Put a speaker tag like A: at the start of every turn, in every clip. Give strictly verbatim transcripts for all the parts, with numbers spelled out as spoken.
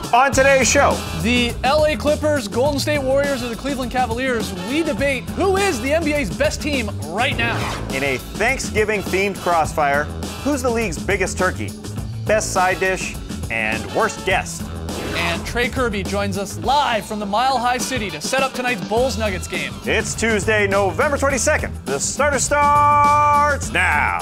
A: On today's show,
B: the L A Clippers, Golden State Warriors, or the Cleveland Cavaliers, we debate who is the N B A's best team right now.
A: In a Thanksgiving-themed crossfire, who's the league's biggest turkey, best side dish, and worst guest?
B: And Trey Kirby joins us live from the Mile High City to set up tonight's Bulls-Nuggets game.
A: It's Tuesday, November twenty-second. The starter starts now.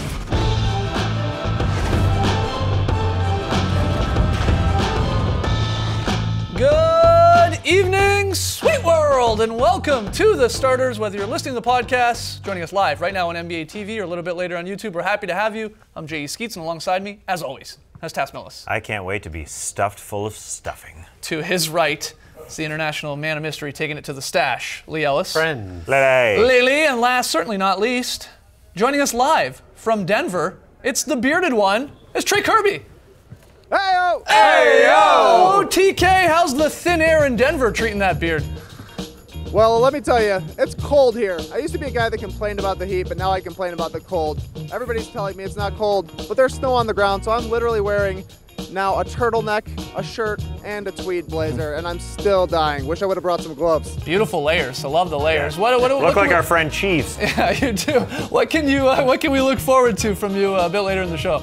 B: Good evening, Sweet World, and welcome to the starters. Whether you're listening to the podcast, joining us live right now on N B A T V, or a little bit later on YouTube, we're happy to have you. I'm J E Skeets, and alongside me, as always, that's Tas Melas.
A: I can't wait to be stuffed full of stuffing.
B: To his right, it's the international man of mystery taking it to the stash, Lee Ellis.
C: Friends.
A: Lele.
B: Lele, and last, certainly not least, joining us live from Denver, it's the bearded one, it's Trey Kirby.
D: Hey-o!
B: Hey-o! T K, how's the thin air in Denver treating that beard?
D: Well, let me tell you, it's cold here. I used to be a guy that complained about the heat, but now I complain about the cold. Everybody's telling me it's not cold, but there's snow on the ground, so I'm literally wearing now a turtleneck, a shirt, and a tweed blazer, and I'm still dying. Wish I would have brought some gloves.
B: Beautiful layers. I love the layers. What, what, what,
A: Look
B: what
A: like
B: we,
A: our friend Chiefs.
B: Yeah, you do. What can you? Uh, what can we look forward to from you uh, a bit later in the show?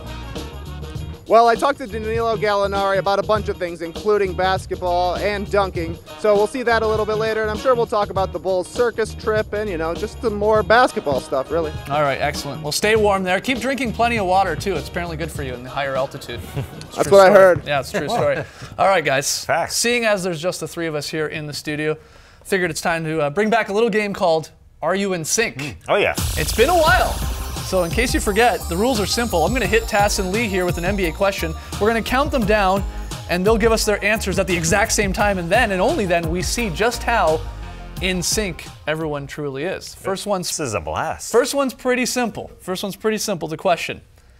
D: Well, I talked to Danilo Gallinari about a bunch of things, including basketball and dunking. So we'll see that a little bit later, and I'm sure we'll talk about the Bulls circus trip and, you know, just some more basketball stuff, really.
B: All right, excellent. Well, stay warm there. Keep drinking plenty of water, too. It's apparently good for you in the higher altitude.
D: That's what I heard.
B: Yeah, it's a true story. All right, guys.
A: Facts.
B: Seeing as there's just the three of us here in the studio, figured it's time to uh, bring back a little game called Are You in Sync? Mm.
A: Oh, yeah.
B: It's been a while. So in case you forget, the rules are simple. I'm going to hit Tas and Lee here with an N B A question. We're going to count them down, and they'll give us their answers at the exact same time, and then, and only then, we see just how in sync everyone truly is. First one's,
A: This is a blast.
B: first one's pretty simple. First one's pretty simple. The question: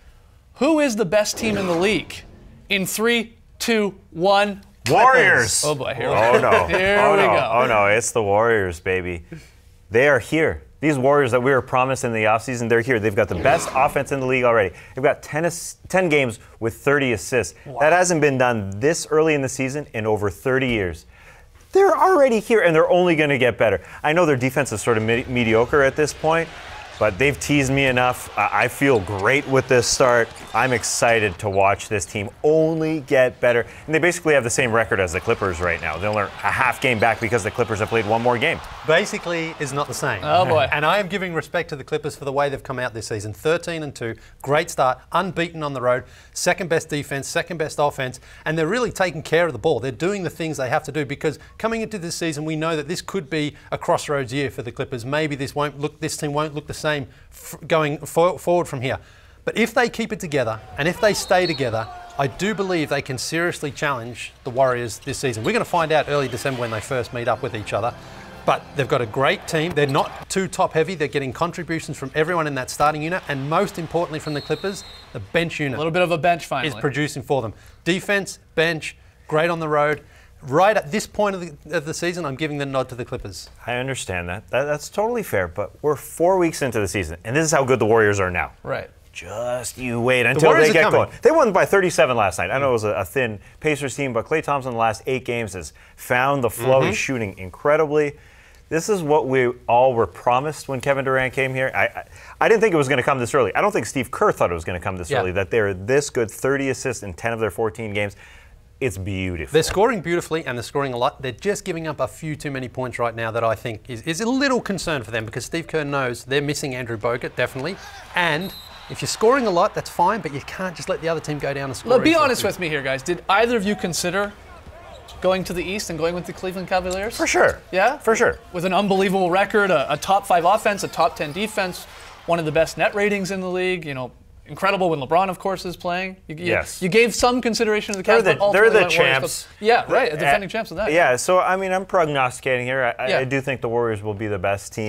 B: who is the best team in the league? In three, two, one.
A: Warriors.
B: Oh boy, here we
A: Oh,
B: go.
A: no.
B: Here
A: oh,
B: we
A: no.
B: go.
A: Oh, no. It's the Warriors, baby. They are here. These Warriors that we were promised in the offseason, they're here. They've got the best offense in the league already. They've got ten, ten games with thirty assists. Wow. That hasn't been done this early in the season in over thirty years. They're already here, and they're only going to get better. I know their defense is sort of me- mediocre at this point, but they've teased me enough. I-, I feel great with this start. I'm excited to watch this team only get better. And they basically have the same record as the Clippers right now. They'll learn a half game back because the Clippers have played one more game.
C: Basically is not the same.
B: Oh boy.
C: And I am giving respect to the Clippers for the way they've come out this season. thirteen and two, great start, unbeaten on the road, second best defense, second best offense, and they're really taking care of the ball. They're doing the things they have to do because coming into this season, we know that this could be a crossroads year for the Clippers. Maybe this won't look, this team won't look the same f- going for- forward from here. But if they keep it together and if they stay together, I do believe they can seriously challenge the Warriors this season. We're going to find out early December when they first meet up with each other. But they've got a great team. They're not too top heavy. They're getting contributions from everyone in that starting unit. And most importantly from the Clippers, the bench unit
B: A little bit of a bench finally.
C: is producing for them. Defense, bench, great on the road. Right at this point of the, of the season, I'm giving the nod to the Clippers.
A: I understand that. that. That's totally fair, but we're four weeks into the season, and this is how good the Warriors are now.
B: Right.
A: Just you wait until
C: Warriors
A: they
C: are
A: get
C: coming.
A: going. They won by thirty-seven last night. I know it was a, a thin Pacers team, but Klay Thompson in the last eight games has found the flow.
C: Mm-hmm.
A: He's shooting incredibly. This is what we all were promised when Kevin Durant came here. I I, I didn't think it was going to come this early. I don't think Steve Kerr thought it was going to come this
C: Yeah.
A: early, that they're this good, thirty assists in ten of their fourteen games. It's beautiful.
C: They're scoring beautifully and they're scoring a lot. They're just giving up a few too many points right now that I think is, is a little concern for them because Steve Kerr knows they're missing Andrew Bogut, definitely. And if you're scoring a lot, that's fine, but you can't just let the other team go down and score.
B: Look, be honest with me here, guys. Did either of you consider going to the East and going with the Cleveland Cavaliers?
A: For sure.
B: Yeah?
A: For sure.
B: With an unbelievable record, a, a top five offense, a top ten defense, one of the best net ratings in the league, you know, incredible when LeBron, of course, is playing. You, you,
A: Yes.
B: You gave some consideration to the
A: They're
B: Cavs,
A: the,
B: but
A: they're
B: ultimately
A: the
B: went Warriors,
A: champs.
B: but- yeah, right,
A: Uh,
B: defending champs of that.
A: Yeah, so I mean, I'm prognosticating here. I,
B: Yeah.
A: I do think the Warriors will be the best team.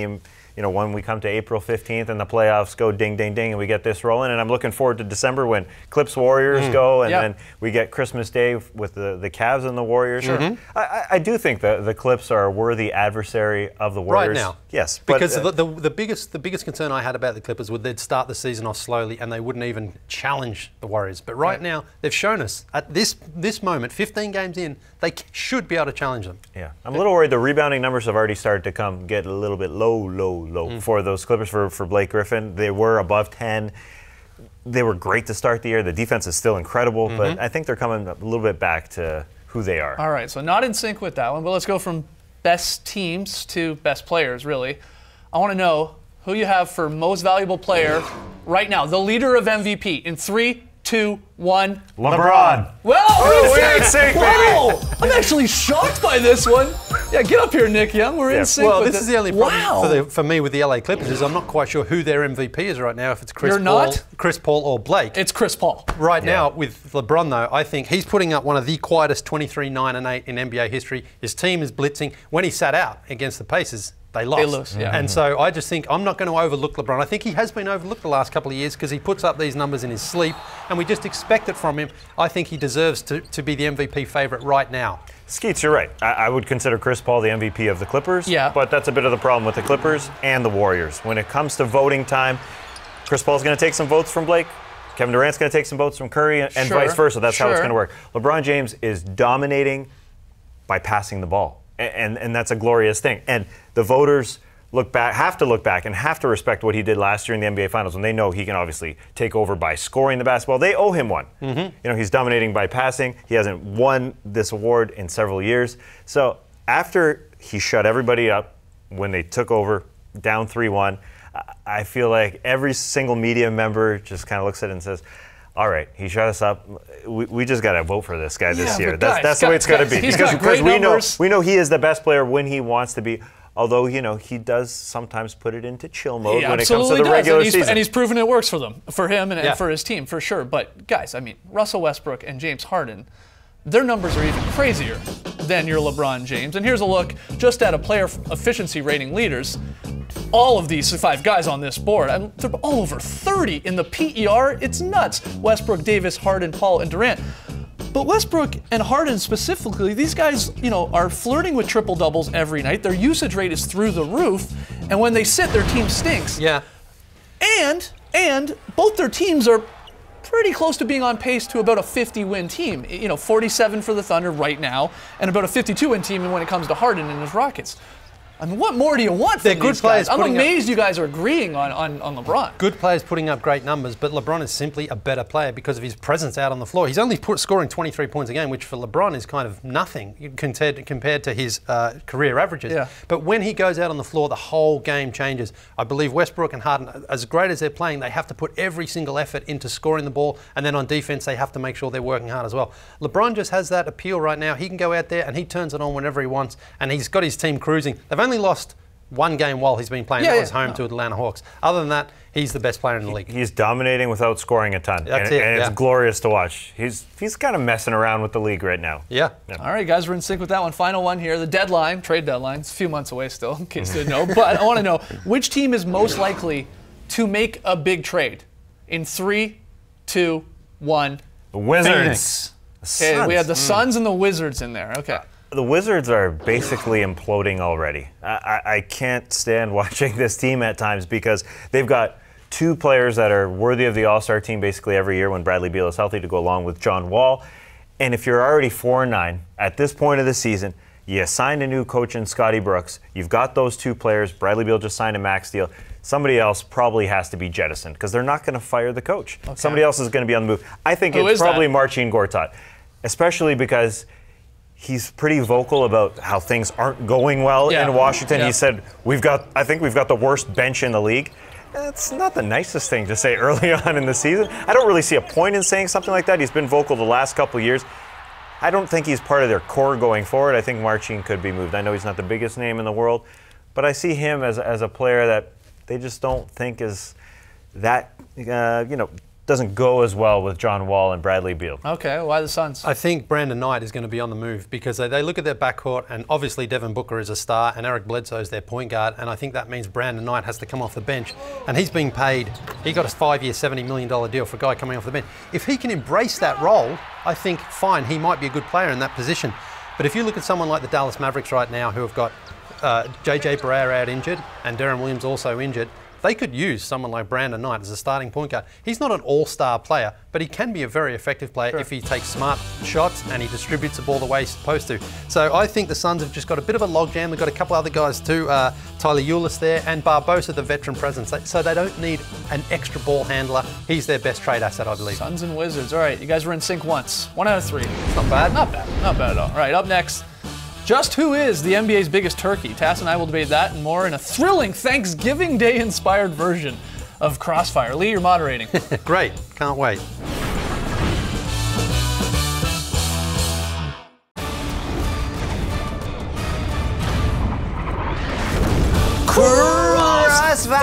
A: you know, when we come to April fifteenth and the playoffs go ding, ding, ding, and we get this rolling. And I'm looking forward to December when Clips Warriors mm. go, and
B: yep.
A: then we get Christmas Day with the, the Cavs and the Warriors.
B: Sure.
A: Mm-hmm. I, I do think that the Clips are a worthy adversary of the Warriors.
C: Right now.
A: Yes.
C: Because
A: but, uh,
C: the, the, the, biggest, the biggest concern I had about the Clippers was they'd start the season off slowly and they wouldn't even challenge the Warriors. But right, right. now, they've shown us at this, this moment, fifteen games in, they should be able to challenge them.
A: Yeah. I'm a little worried the rebounding numbers have already started to come get a little bit low, low, low mm. for those Clippers, for, for Blake Griffin. They were above ten. They were great to start the year. The defense is still incredible, mm-hmm. but I think they're coming a little bit back to who they are.
B: All right, so not in sync with that one, but let's go from best teams to best players, really. I want to know who you have for most valuable player right now, the leader of M V P, in three, two, one.
A: LeBron.
B: Well,
A: oh, we're in sync, baby.
B: Wow, I'm actually shocked by this one. Yeah, get up here, Nick Young. We're
A: yeah.
B: in sync.
C: Well,
B: with
C: this
B: it.
C: is the only problem
B: wow.
C: for, the, for me with the L A Clippers is I'm not quite sure who their M V P is right now. If it's Chris
B: You're
C: Paul,
B: not?
C: Chris Paul or Blake.
B: It's Chris Paul.
C: Right
A: yeah.
C: now, with LeBron, though, I think he's putting up one of the quietest twenty-three, nine, and eight in N B A history. His team is blitzing. When he sat out against the Pacers, they lost.
B: They lose, yeah.
C: And so I just think I'm not going to overlook LeBron. I think he has been overlooked the last couple of years because he puts up these numbers in his sleep, and we just expect it from him. I think he deserves to, to be the M V P favourite right now.
A: Skeets, you're right. I, I would consider Chris Paul the M V P of the Clippers.
B: Yeah.
A: But that's a bit of the problem with the Clippers and the Warriors. When it comes to voting time, Chris Paul's going to take some votes from Blake. Kevin Durant's going to take some votes from Curry, and, and
B: sure.
A: vice versa. That's
B: sure.
A: how it's going to work. LeBron James is dominating by passing the ball, and, and and that's a glorious thing. And the voters look back, have to look back, and have to respect what he did last year in the N B A Finals, when they know he can obviously take over by scoring the basketball. They owe him one. Mm-hmm. You know, he's dominating by passing. He hasn't won this award in several years. So after he shut everybody up when they took over down three one, I feel like every single media member just kind of looks at it and says, all right, he shut us up. We, we just got to vote for this guy this
B: yeah,
A: year.
B: But
A: that's
B: guys,
A: that's
B: guys,
A: the way it's got to be.
B: He's
A: because
B: got great
A: we
B: numbers.
A: know we know he is the best player when he wants to be. Although, you know, he does sometimes put it into chill mode
B: he
A: when it comes to the
B: does.
A: regular
B: and he's,
A: season.
B: And he's proven it works for them, for him and,
C: yeah.
B: and for his team, for sure. But, guys, I mean, Russell Westbrook and James Harden, their numbers are even crazier than your LeBron James. And here's a look just at a player efficiency rating leaders. All of these five guys on this board, I mean, they're all over thirty in the P E R. It's nuts. Westbrook, Davis, Harden, Paul, and Durant. But Westbrook and Harden specifically, these guys, you know, are flirting with triple doubles every night. Their usage rate is through the roof, and when they sit, their team stinks.
C: Yeah.
B: And and both their teams are pretty close to being on pace to about a fifty-win team. You know, forty-seven for the Thunder right now, and about a fifty-two-win team when it comes to Harden and his Rockets. I mean, what more do you want from
C: They're good
B: these guys?
C: players
B: I'm
C: putting
B: amazed
C: up,
B: you guys are agreeing on, on, on LeBron.
C: Good players putting up great numbers, but LeBron is simply a better player because of his presence out on the floor. He's only put, scoring twenty-three points a game, which for LeBron is kind of nothing compared, compared to his uh, career averages.
B: Yeah.
C: But when he goes out on the floor, the whole game changes. I believe Westbrook and Harden, as great as they're playing, they have to put every single effort into scoring the ball, and then on defense, they have to make sure they're working hard as well. LeBron just has that appeal right now. He can go out there and he turns it on whenever he wants, and he's got his team cruising. They've only lost one game while he's been playing.
B: Yeah,
C: that
B: yeah,
C: was home
B: no.
C: to Atlanta Hawks. Other than that, he's the best player in the league.
A: He's dominating without scoring a ton.
C: That's
A: and,
C: it,
A: and
C: yeah.
A: it's glorious to watch. He's he's kind of messing around with the league right now.
C: Yeah.
A: yeah.
B: All right, guys, we're in sync with that one. Final one here. The deadline, trade deadline. It's a few months away still, in case you didn't know. But I want to know, which team is most likely to make a big trade? In three, two, one.
A: The Wizards.
C: Phoenix.
A: The
B: Okay, we had the
A: Suns.
B: Suns and the Wizards in there. Okay.
A: The Wizards are basically imploding already. I, I, I can't stand watching this team at times because they've got two players that are worthy of the All-Star team basically every year when Bradley Beal is healthy to go along with John Wall. And if you're already four and nine at this point of the season, you signed a new coach in Scotty Brooks. You've got those two players. Bradley Beal just signed a max deal. Somebody else probably has to be jettisoned because they're not going to fire the coach. Okay. Somebody else is going to be on the move. I think
B: Who
A: it's
B: is
A: probably
B: that?
A: Marcin Gortat, especially because he's pretty vocal about how things aren't going well
B: Yeah.
A: in Washington.
B: Yeah.
A: He said, "We've got, I think we've got the worst bench in the league." That's not the nicest thing to say early on in the season. I don't really see a point in saying something like that. He's been vocal the last couple of years. I don't think he's part of their core going forward. I think Marcin could be moved. I know he's not the biggest name in the world, but I see him as, as a player that they just don't think is that, uh, you know, doesn't go as well with John Wall and Bradley Beal.
B: Okay, why the Suns?
C: I think Brandon Knight is going to be on the move because they, they look at their backcourt, and obviously Devin Booker is a star and Eric Bledsoe is their point guard, and I think that means Brandon Knight has to come off the bench, and he's being paid. He got a five-year, seventy million dollars deal for a guy coming off the bench. If he can embrace that role, I think, fine, he might be a good player in that position. But if you look at someone like the Dallas Mavericks right now who have got uh, J J Barea out injured and Deron Williams also injured, they could use someone like Brandon Knight as a starting point guard. He's not an all-star player, but he can be a very effective player sure. if he takes smart shots and he distributes the ball the way he's supposed to. So I think the Suns have just got a bit of a logjam. They've got a couple other guys too, uh, Tyler Ulis there, and Barbosa, the veteran presence. So they don't need an extra ball handler. He's their best trade asset, I believe.
B: Suns and Wizards. All right, you guys were in sync once. One out of three.
C: Not bad.
B: Not bad. Not bad at all. All right, up next. Just who is the N B A's biggest turkey? Tass and I will debate that and more in a thrilling Thanksgiving Day-inspired version of Crossfire. Lee, you're moderating.
C: Great. Can't wait.
A: Crossfire!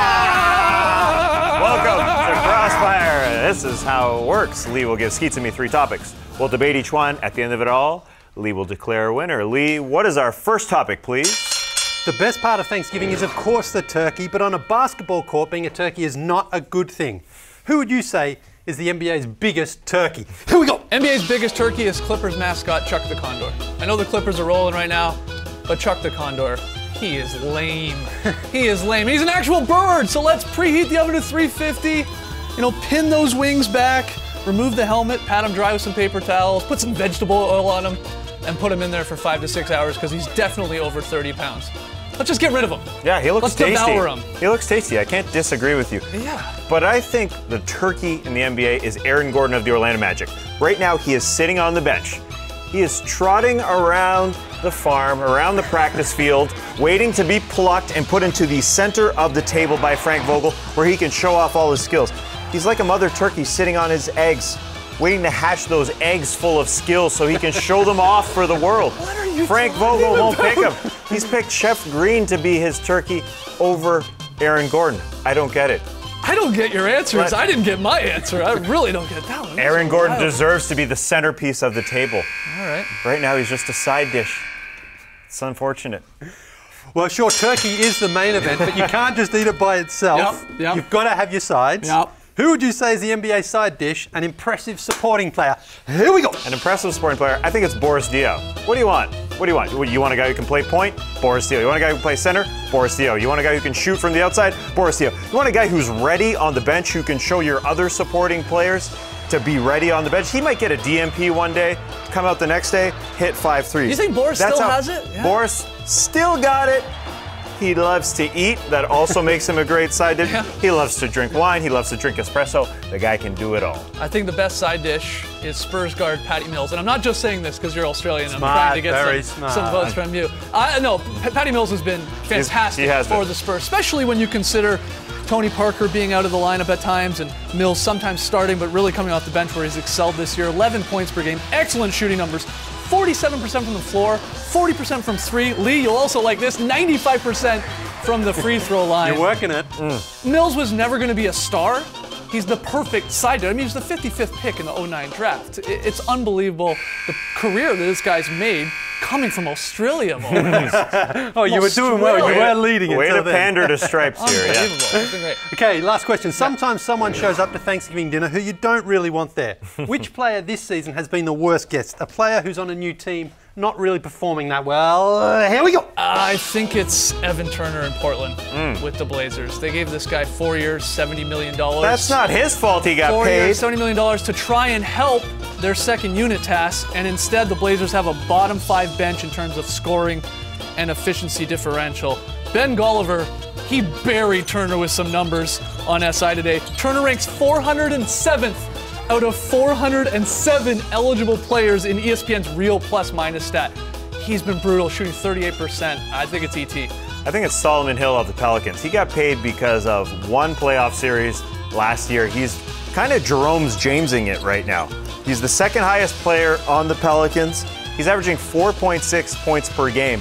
A: Welcome to Crossfire. This is how it works. Lee will give Skeets and me three topics. We'll debate each one. At the end of it all, Lee will declare a winner. Lee, what is our first topic, please?
C: The best part of Thanksgiving is, of course, the turkey, but on a basketball court, being a turkey is not a good thing. Who would you say is the N B A's biggest turkey? Here we go!
B: N B A's biggest turkey is Clippers mascot Chuck the Condor. I know the Clippers are rolling right now, but Chuck the Condor, he is lame. He is lame. He's an actual bird, so let's preheat the oven to three fifty, you know, pin those wings back, remove the helmet, pat him dry with some paper towels, put some vegetable oil on him, and put him in there for five to six hours because he's definitely over thirty pounds. Let's just get rid of him.
A: Yeah, he looks
B: Let's
A: tasty.
B: devour him.
A: He looks tasty. I can't disagree with you.
B: Yeah.
A: But I think the turkey in the N B A is Aaron Gordon of the Orlando Magic. Right now, he is sitting on the bench. He is trotting around the farm, around the practice field, waiting to be plucked and put into the center of the table by Frank Vogel, where he can show off all his skills. He's like a mother turkey sitting on his eggs, waiting to hatch those eggs full of skills so he can show them off for the world.
B: What are you
A: Frank Vogel won't pick him. He's picked Chef Green to be his turkey over Aaron Gordon. I don't get it.
B: I don't get your answers.
A: But
B: I didn't get my answer. I really don't get that one.
A: Aaron
B: That's
A: Gordon
B: wild.
A: deserves to be the centerpiece of the table.
B: All right.
A: Right now, he's just a side dish. It's unfortunate.
C: Well, sure, turkey is the main event, but you can't just eat it by itself.
B: Yep, yep.
C: You've got to have your sides.
B: Yep.
C: Who would you say is the N B A side dish? An impressive supporting player. Here we go.
A: An impressive sporting player, I think it's Boris Dio. What do you want? What do you want? You want a guy who can play point? Boris Dio. You want a guy who can play center? Boris Dio. You want a guy who can shoot from the outside? Boris Dio. You want a guy who's ready on the bench, who can show your other supporting players to be ready on the bench? He might get a D M P one day, come out the next day, hit five threes.
B: You think Boris
A: That's
B: still
A: how-
B: has it? Yeah.
A: Boris still got it. He loves to eat. That also makes him a great side dish.
B: Yeah.
A: He loves to drink wine. He loves to drink espresso. The guy can do it all.
B: I think the best side dish is Spurs guard Patty Mills. And I'm not just saying this because you're Australian.
C: Smart,
B: I'm trying to get
C: very
B: some,
C: smart.
B: some votes from you. I know P- Patty Mills has been fantastic
A: he has
B: for
A: been.
B: the Spurs, especially when you consider Tony Parker being out of the lineup at times and Mills sometimes starting but really coming off the bench where he's excelled this year. eleven points per game, excellent shooting numbers, forty-seven percent from the floor, forty percent from three. Lee, you'll also like this, ninety-five percent from the free throw line.
C: You're working it.
B: Mills was never going to be a star. He's the perfect side dish. I mean, he's the fifty-fifth pick in the oh nine draft. I- It's unbelievable the career that this guy's made coming from Australia. Of all places.
C: Oh, you were doing well. You
B: Australia.
C: were leading
A: Way
C: until
A: to
C: then.
A: pander to stripes here. Yeah.
B: Unbelievable. It's been great.
C: Okay, last question. Sometimes someone shows up to Thanksgiving dinner who you don't really want there. Which player this season has been the worst guest? A player who's on a new team, not really performing that well. Uh, here we go.
B: I think it's Evan Turner in Portland with the Blazers. They gave this guy four years, seventy million dollars.
A: That's not his fault he got
B: Four
A: paid.
B: years, seventy million dollars to try and help their second unit task, and instead the Blazers have a bottom five bench in terms of scoring and efficiency differential. Ben Golliver, he buried Turner with some numbers on S I today. Turner ranks four hundred seventh out of four hundred seven eligible players in E S P N's real plus minus stat. He's been brutal, shooting thirty-eight percent. I think it's E T.
A: I think it's Solomon Hill of the Pelicans. He got paid because of one playoff series last year. He's kind of Jerome's Jamesing it right now. He's the second highest player on the Pelicans. He's averaging four point six points per game.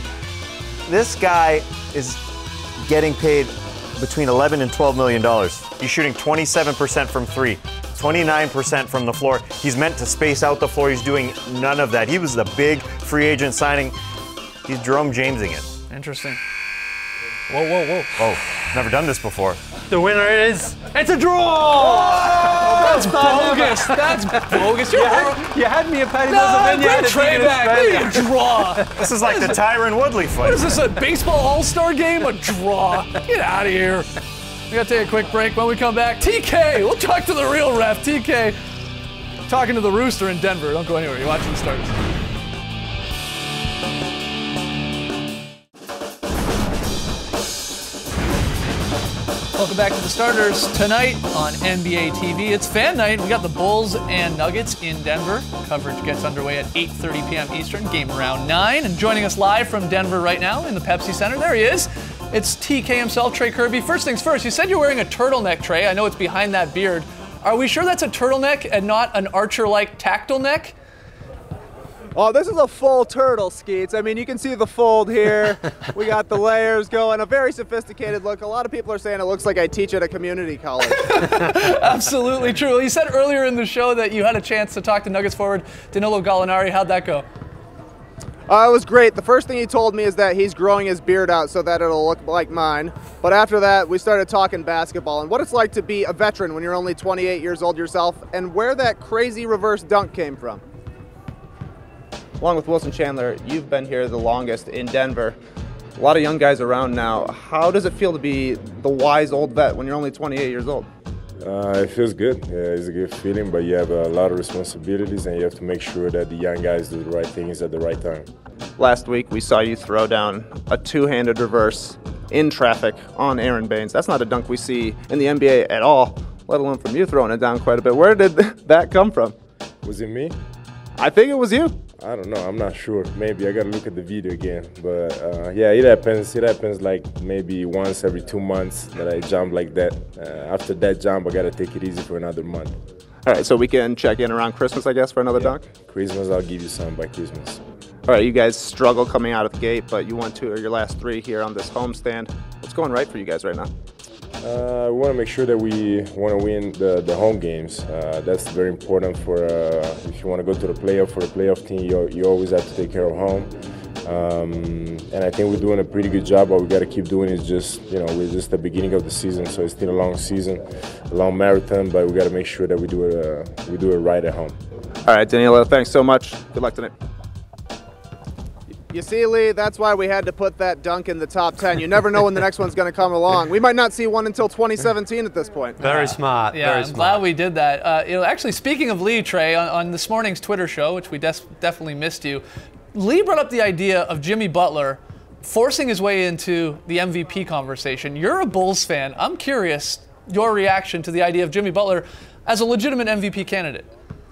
A: This guy is getting paid between eleven and twelve million dollars. He's shooting twenty-seven percent from three, twenty-nine percent from the floor. He's meant to space out the floor. He's doing none of that. He was the big free agent signing. He's Jerome Jamesing it.
B: Interesting. Whoa, whoa, whoa.
A: Oh, never done this before.
C: The winner is, it's a draw!
B: That's bogus. That's bogus. You're
C: You had, you had me at Paddy
B: no,
C: Vineyard.
B: bring Trey back. We need a draw.
A: This is like the Tyron Woodley fight.
B: What is this, a baseball all-star game? A draw. Get out of here. We gotta take a quick break. When we come back, T K. We'll talk to the real ref. T K talking to the Rooster in Denver. Don't go anywhere. You're watching the Stars. Welcome back to the Starters. Tonight on N B A T V, it's fan night. We got the Bulls and Nuggets in Denver. Coverage gets underway at eight thirty p m Eastern, game around nine. And joining us live from Denver right now in the Pepsi Center, there he is. It's T K himself, Trey Kirby. First things first, you said you're wearing a turtleneck, Trey. I know it's behind that beard. Are we sure that's a turtleneck and not an Archer-like tactile neck?
D: Oh, this is a full turtle, Skeets. I mean, you can see the fold here. We got the layers going, a very sophisticated look. A lot of people are saying it looks like I teach at a community college.
B: Absolutely true. You said earlier in the show that you had a chance to talk to Nuggets forward Danilo Gallinari. How'd that go?
D: Uh, it was great. The first thing he told me is that he's growing his beard out so that it'll look like mine. But after that, we started talking basketball and what it's like to be a veteran when you're only twenty-eight years old yourself and where that crazy reverse dunk came from. Along with Wilson Chandler, you've been here the longest in Denver. A lot of young guys around now. How does it feel to be the wise old vet when you're only twenty-eight years old?
E: Uh, it feels good. Yeah, it's a good feeling, but you have a lot of responsibilities and you have to make sure that the young guys do the right things at the right time.
D: Last week, we saw you throw down a two-handed reverse in traffic on Aaron Baines. That's not a dunk we see in the N B A at all, let alone from you throwing it down quite a bit. Where did that come from?
E: Was it me?
D: I think it was you.
E: I don't know. I'm not sure. Maybe I gotta look at the video again. But uh, yeah, it happens. It happens like maybe once every two months that I jump like that. Uh, after that jump, I gotta take it easy for another month.
D: All right, so we can check in around Christmas, I guess, for another
E: Yeah.
D: dunk.
E: Christmas, I'll give you some by Christmas.
D: All right, you guys struggle coming out of the gate, but you won two of your last three here on this homestand. What's going right for you guys right now?
E: Uh, we want to make sure that we want to win the, the home games. Uh, that's very important for uh, if you want to go to the playoff. For a playoff team, you, you always have to take care of home. Um, and I think we're doing a pretty good job. What we got to keep doing is just, you know, we're just the beginning of the season, so it's still a long season, a long marathon. But we got to make sure that we do it, uh, we do it right at home.
D: All right, Danilo, thanks so much. Good luck tonight. You see, Lee, that's why we had to put that dunk in the top ten. You never know when the next one's going to come along. We might not see one until twenty seventeen at this point.
C: Very smart.
B: Yeah,
C: very
B: I'm
C: smart.
B: glad we did that. Uh, you know, actually, speaking of Lee, Trey, on, on this morning's Twitter show, which we des- definitely missed you, Lee brought up the idea of Jimmy Butler forcing his way into the M V P conversation. You're a Bulls fan. I'm curious your reaction to the idea of Jimmy Butler as a legitimate M V P candidate.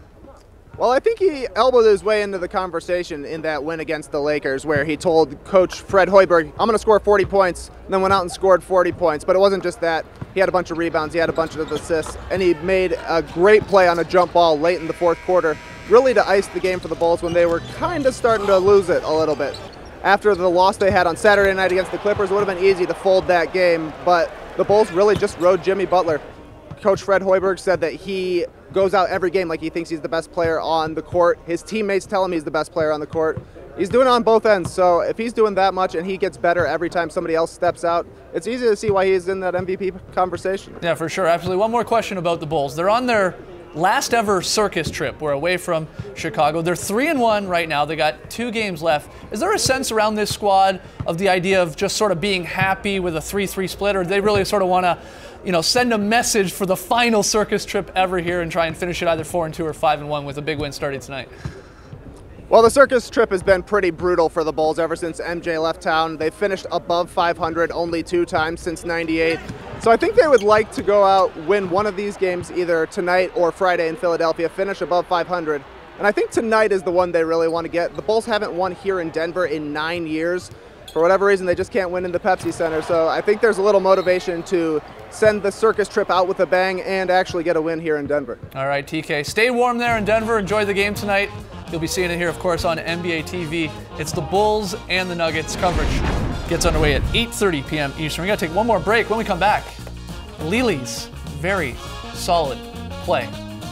D: Well, I think he elbowed his way into the conversation in that win against the Lakers where he told Coach Fred Hoiberg, I'm going to score forty points, and then went out and scored forty points. But it wasn't just that. He had a bunch of rebounds, he had a bunch of assists, and he made a great play on a jump ball late in the fourth quarter, really to ice the game for the Bulls when they were kind of starting to lose it a little bit. After the loss they had on Saturday night against the Clippers, it would have been easy to fold that game, but the Bulls really just rode Jimmy Butler. Coach Fred Hoiberg said that he goes out every game like he thinks he's the best player on the court. His teammates tell him he's the best player on the court. He's doing it on both ends, so if he's doing that much and he gets better every time somebody else steps out, it's easy to see why he's in that M V P conversation.
B: Yeah, for sure. Absolutely. One more question about the Bulls. They're on their last ever circus trip. We're away from Chicago. They're three and one right now. They got two games left. Is there a sense around this squad of the idea of just sort of being happy with a three three split, or do they really sort of want to, you know, send a message for the final circus trip ever here and try and finish it either four and two or five and one with a big win starting tonight?
D: Well, the circus trip has been pretty brutal for the Bulls ever since M J left town. They've finished above five hundred only two times since ninety-eight. So I think they would like to go out, win one of these games either tonight or Friday in Philadelphia, finish above five hundred. And I think tonight is the one they really want to get. The Bulls haven't won here in Denver in nine years. For whatever reason, they just can't win in the Pepsi Center. So I think there's a little motivation to send the circus trip out with a bang and actually get a win here in Denver.
B: All right, T K. Stay warm there in Denver. Enjoy the game tonight. You'll be seeing it here, of course, on N B A T V. It's the Bulls and the Nuggets. Coverage gets underway at eight thirty p m Eastern. We got to take one more break. When we come back, Lili's very solid play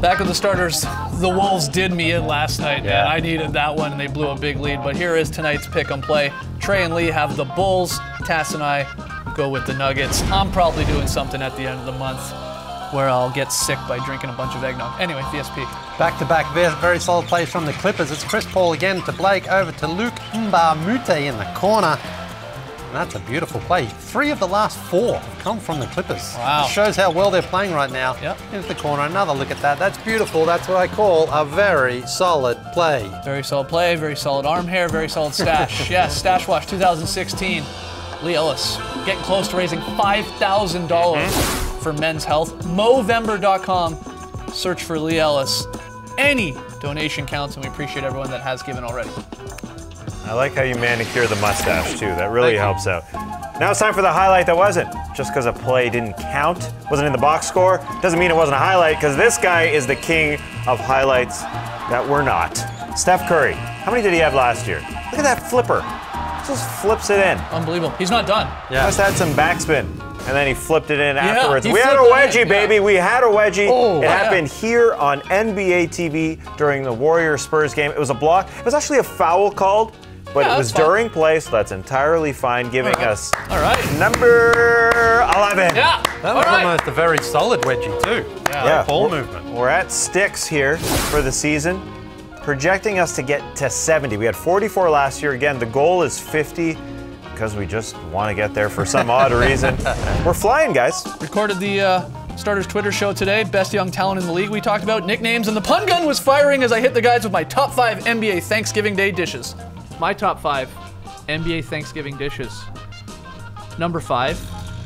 B: Back with the starters, the Wolves did me in last night,
C: Yeah.
B: man. I needed that one, and they blew a big lead. But here is tonight's pick and play. Trey and Lee have the Bulls. Tass and I go with the Nuggets. I'm probably doing something at the end of the month where I'll get sick by drinking a bunch of eggnog. Anyway, V S P.
C: Back-to-back very, very solid plays from the Clippers. It's Chris Paul again to Blake, over to Luke Mbamute in the corner. And that's a beautiful play. Three of the last four have come from the Clippers.
B: Wow.
C: It shows how well they're playing right now.
B: Yep.
C: Into the corner, another look at that. That's beautiful. That's what I call a very solid play.
B: Very solid play, very solid arm hair, very solid stash. Yes, Stash Watch two thousand sixteen. Lee Ellis getting close to raising five thousand dollars for Men's Health. Movember dot com. Search for Lee Ellis. Any donation counts, and we appreciate everyone that has given already.
A: I like how you manicure the mustache too. That really
C: Thank you.
A: helps out. Now it's time for the highlight that wasn't. Just because a play didn't count, wasn't in the box score, doesn't mean it wasn't a highlight, because this guy is the king of highlights that were not. Steph Curry. How many did he have last year? Look at that flipper. Just flips it in.
B: Unbelievable. He's not done.
C: Yeah.
A: Must have had some backspin. And then he flipped it in afterwards.
B: he
A: We had a
B: flipped it
A: wedgie,
B: in,
A: baby.
B: yeah.
A: We had a wedgie.
C: Oh,
A: it
C: yeah.
A: happened here on N B A T V during the Warriors-Spurs game. It was a block. It was actually a foul called, but
B: Yeah,
A: it was
B: that's fine.
A: during play, so that's entirely fine, giving
B: All right.
A: us
B: All right.
A: number eleven.
B: Yeah.
C: That
B: All
C: was
B: right.
C: almost a very solid wedgie too.
B: Yeah.
C: Ball
A: we're,
C: movement.
A: We're at sticks here for the season, projecting us to get to seventy. We had forty-four last year. Again, the goal is fifty because we just want to get there for some odd reason. We're flying, guys.
B: Recorded the uh, Starters Twitter show today. Best young talent in the league. We talked about nicknames, and the pun gun was firing as I hit the guys with my top five N B A Thanksgiving Day dishes. My top five N B A Thanksgiving dishes. Number five,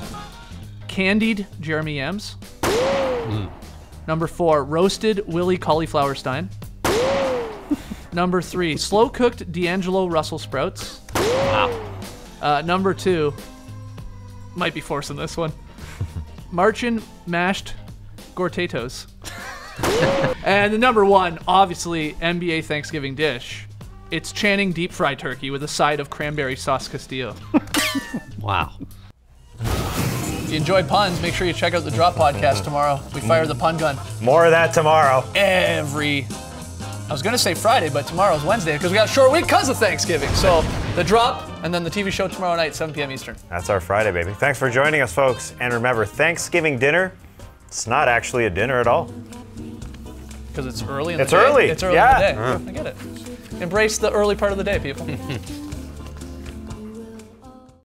B: candied Jeremy Yams. Mm. Number four, roasted Willie Cauliflower Stein. Number three, slow-cooked D'Angelo Russell Sprouts. Wow. Uh, number two, might be forcing this one, Marchin mashed Gortatos. And the number one, obviously, N B A Thanksgiving dish. It's Channing deep fried turkey with a side of cranberry sauce Castillo.
C: Wow.
B: If you enjoyed puns, make sure you check out the Drop Podcast tomorrow. We fire the pun gun
A: More of that tomorrow.
B: every, I was going to say Friday, but tomorrow's Wednesday because we got a short week because of Thanksgiving. So the Drop and then the T V show tomorrow night, seven p.m. Eastern.
A: That's our Friday, baby. Thanks for joining us, folks. And remember, Thanksgiving dinner, it's not actually a dinner at all.
B: Because it's early in the
A: It's
B: day.
A: early,
B: It's early
A: yeah.
B: in the day. I get it. Embrace the early part of the day, people.